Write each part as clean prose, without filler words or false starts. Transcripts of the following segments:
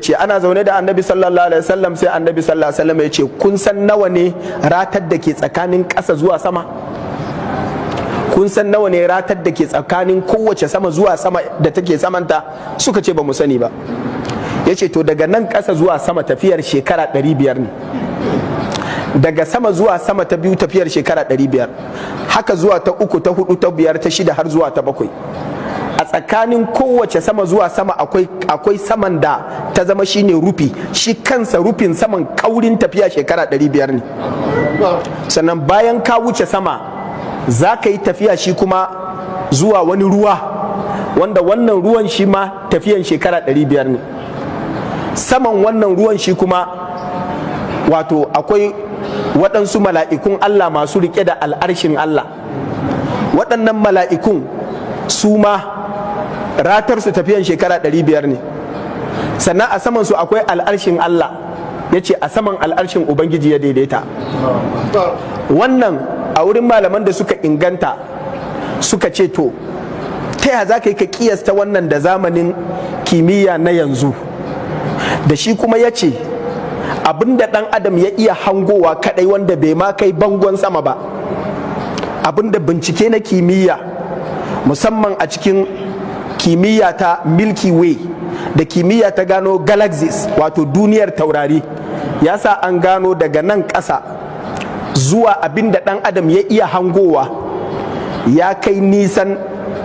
ce ana zaune da annabi sallallahu alaihi wasallam sai annabi sallallahu alaihi wasallam ya ce kun san nawa ne ratar da ke tsakanin ƙasa zuwa sama? Kun san nawa ne ratar da ke tsakanin kowace sama zuwa sama da take samanta? Suka ce ba mu sani ba. Ya ce to daga nan ƙasa zuwa sama tafiyar shekara 500 ne, daga sama zuwa sama ta biyu tafiyar shekara 500, haka zuwa ta uku, ta hudu, ta biyar, ta shida har zuwa ta bakwai. A tsakanin kowace sama zuwa sama akwai saman da ta zama shine rufi, shi kansa rufin saman kaurin tafiya shekara 500 ne. Sannan bayan ka wuce sama za ka yi tafiya shi kuma zuwa wani ruwa wanda wannan ruwan shi ma tafiyan shekara 500 ne. Saman wannan ruwan shi kuma wato akwai waɗansu mala'ikun Allah masu riƙe da al'arshin Allah. Waɗannan mala'ikun su ma ratar su tafiyan shekara 500 ne. Sannan a saman su akwai al'arshin Allah, ya ce a saman al'arshin Ubangiji ya daidaita. Wannan a wurin malaman da suka inganta suka ce to ta yaya za ka yi ka kiyasta wannan da zamanin kimiyya na yanzu? Da shi kuma ya ce abinda ɗan adam ya iya hangowa kadai wanda bai ma kai bangon sama ba, abinda bincike na kimiyya musamman a cikin kimiyya ta Milky Way da kimiyya ta gano galaxies wato duniyar taurari, ya sa an gano daga nan ƙasa zuwa abinda ɗan adam ya iya hangowa ya kai nisan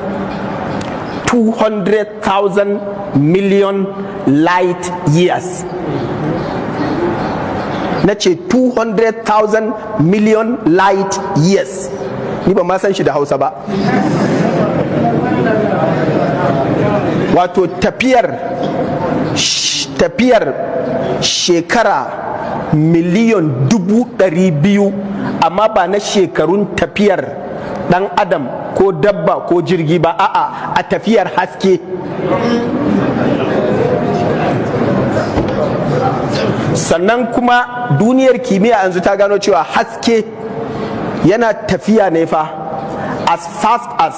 200,000 million light years. Na ce 200,000 million light years, ni ba ma san shi da Hausa ba. Wato tafiyar shekara miliyon 200,000, amma ba na shekarun tafiyar ɗan adam ko dabba ko jirgi ba, a'a a tafiyar haske. Sannan kuma duniyar kimiyya yanzu ta gano cewa haske yana tafiya ne fa as fast as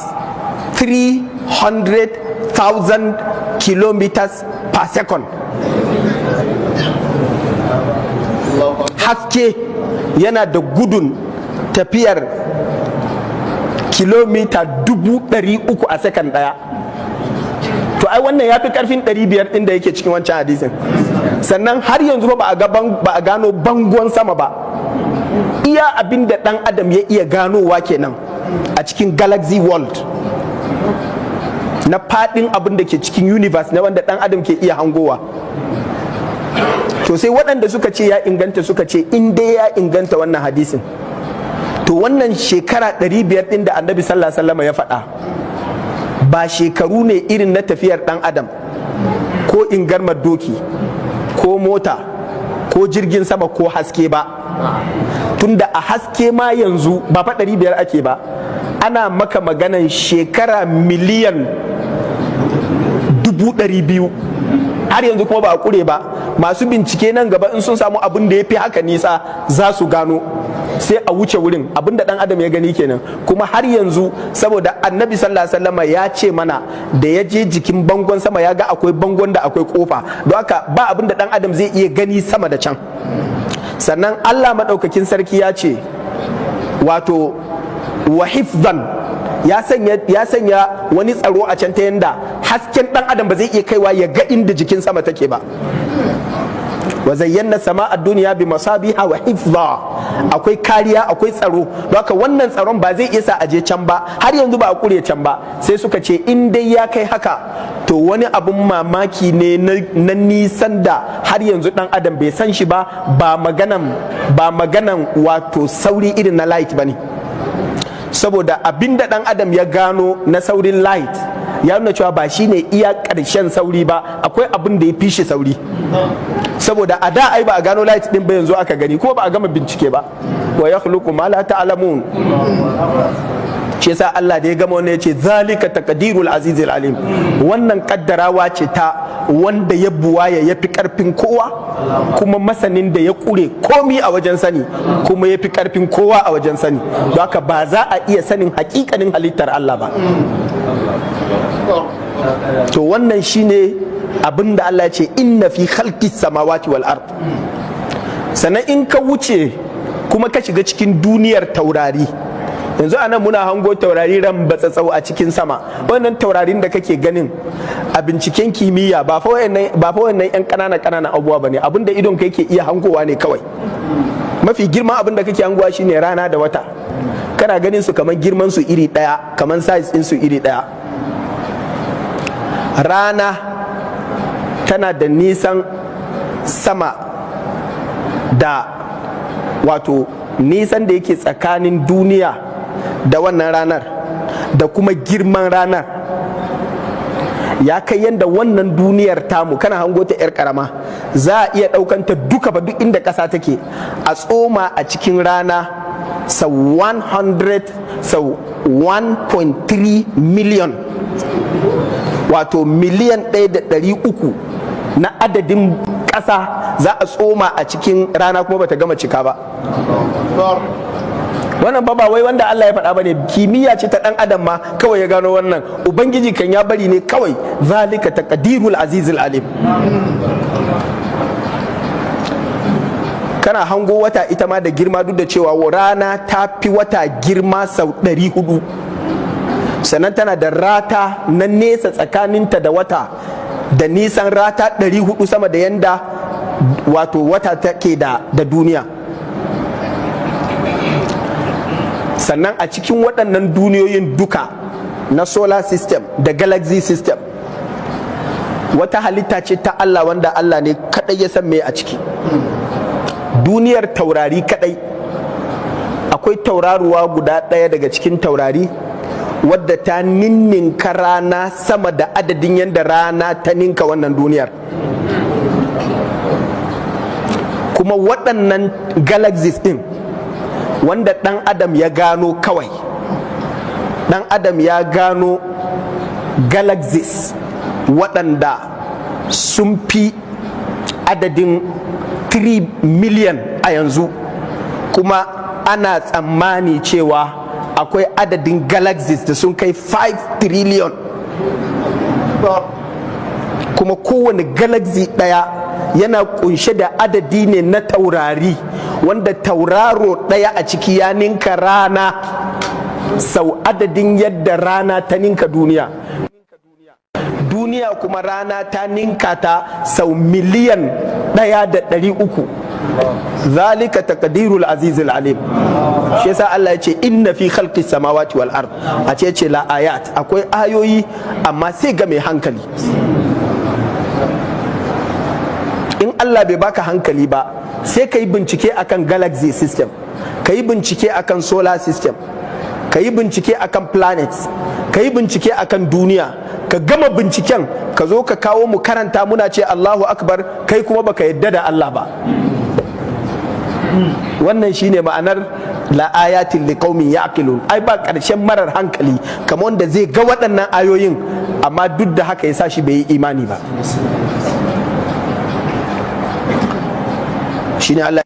300,000 kilometers per second. Haske yana da gudun tafiyar kilomita 300,000 a second daya. To ai wannan ya fi karfin 500 ɗin da yake cikin wancan hadisin. Sannan har yanzu ba a gano bangon sama ba. Iya abin da ɗan adam ya iya ganowa kenan a cikin galaxy world, na faɗin abin da ke cikin universe na wanda ɗan adam ke iya hangowa. To sai waɗanda suka ce ya inganta suka ce in dai ya inganta wannan hadisin, to wannan shekara 500 ɗin da annabi sallallahu alaihi wasallam ya faɗa ba shekaru ne irin na tafiyar ɗan adam ko ingarmar doki ko mota ko jirgin sama ko haske ba. Tunda a haske ma yanzu ba fa 500 ake ba, ana maka maganan shekara miliyan 200,000 har yanzu kuma ba a kure ba. Masu bincike nan gaba in sun samu abin da ya fi haka nisa za su gano, sai a wuce wurin. Abin da ɗan adam ya gani kenan. Kuma har yanzu saboda annabi sallallahu alaihi wasallam ya ce mana da ya je jikin bangon sama ya ga akwai bangon da akwai kofa, don haka ba abin da ɗan adam zai iya gani sama da can. Sannan Allah maɗaukakin sarki ya ce wato wa hifzan, ya sanya wani tsaro a can ta yanda hasken ɗan adam ba zai iya kaiwa ya ga inda jikin sama take ba. Wa zayyana sama a duniya bi masabiha wa hifza, akwai kariya akwai tsaro, don haka wannan tsaron ba zai isa aje can ba, har yanzu ba a kure can ba. Sai suka ce in dai ya kai haka to wani abun mamaki ne na nisan da har yanzu dan adam bai san shi ba, ba maganan wato sauri irin na light bane. Saboda abinda dan adam ya gano na saurin light ya nuna cewa ba shine iya ƙarshen sauri ba, akwai abin da ya fi shi sauri. Saboda a da ai ba a gano light din ba, yanzu aka gani ko ba a gama bincike ba. Wa yakhluqu ma la ta'lamun. shi yasa Allah da ya gama wannan yace zalika taqdirul azizil alim, wannan kaddarawa ce ta wanda ya buwaya ya fi karfin kowa kuma masanin da ya kure komi a wajen sani kuma ya fi karfin kowa a wajen sani, don haka ba za a iya sanin hakikanin halittar Allah ba. To wannan shine abinda Allah ya ce inna fi khalqis samawati wal ard. Sannan in ka wuce kuma ka shiga cikin duniyar taurari, yanzu anan muna hango taurari ran batsatsau a cikin sama. Wannan taurarin da kake ganin a binciken kimiyya ba fa wannan yan ƙananan abubuwa bane, abinda idon ka yake iya hangowa ne kawai. Mafi girma abinda kake hangowa shine rana da wata, kana ganin su kamar girman su iri daya, kamar size din su iri daya. Rana tana da nisan sama da wato nisan da yake tsakanin duniya da wannan ranar da kuma girman ranar ya kai yadda wannan duniyar tamu kana hango ta 'yar karama za a iya ɗaukanta duka ba duk inda ƙasa take a tsoma a cikin rana sau 1.3 miliyan, wato miliyan 1.300 na adadin ƙasa za a tsoma a cikin rana kuma bata gama cika ba. Wannan ba wai wanda Allah ya faɗa bane, kimiyya ce ta ɗan adam ma kawai ya gano wannan. Ubangiji kan ya bari ne kawai, zalika taqdirul azizul alim. Kana hango wata ita ma da girma, duk da cewa rana ta fi wata girma sau 400. Sannan tana da rata na nesa tsakaninta da wata da nisan rata 400 sama da yanda wato wata take da duniya. Sannan a cikin waɗannan duniyoyin duka na solar system da galaxy system, wata halitta ce ta Allah wanda Allah ne kadai ya san me a ciki. Duniyar taurari kadai, akwai tauraruwa guda ɗaya daga cikin taurari wadda ta ninninka rana sama da adadin yadda rana ta ninka wannan duniyar. Kuma waɗannan galaxies ɗin wanda ɗan adam ya gano kawai, ɗan adam ya gano galaxies waɗanda sun fi adadin 3 miliyan a yanzu, kuma ana tsammani cewa akwai adadin galaxies da sun kai 5 trillion. Kuma kowane galaxy ɗaya yana kunshe da adadi ne na taurari wanda tauraro ɗaya a ciki ya ninka rana sau adadin yadda rana ta ninka duniya. Duniya kuma rana ta ninka ta sau miliyan 1.300. Zalika taqdirul azizul alim. Shi yasa Allah ya ce inna fi khalqis samawati wal ard, a ce la ayat, akwai ayoyi amma sai ga mai hankali. In Allah bai baka hankali ba, sai ka yi bincike akan galaxy system, ka yi bincike akan solar system, ka yi bincike akan planets, ka yi bincike akan duniya, ka gama binciken ka zo ka kawo mu karanta muna ce Allahu akbar, kai kuma baka yadda da Allah ba. Wannan shine ma'anar la ayatin liqaumin ya'qilun. Ai ba ƙarshen marar hankali kamar wanda zai ga waɗannan ayoyin amma duk da haka ya sa shi bai yi imani ba. Shine Allah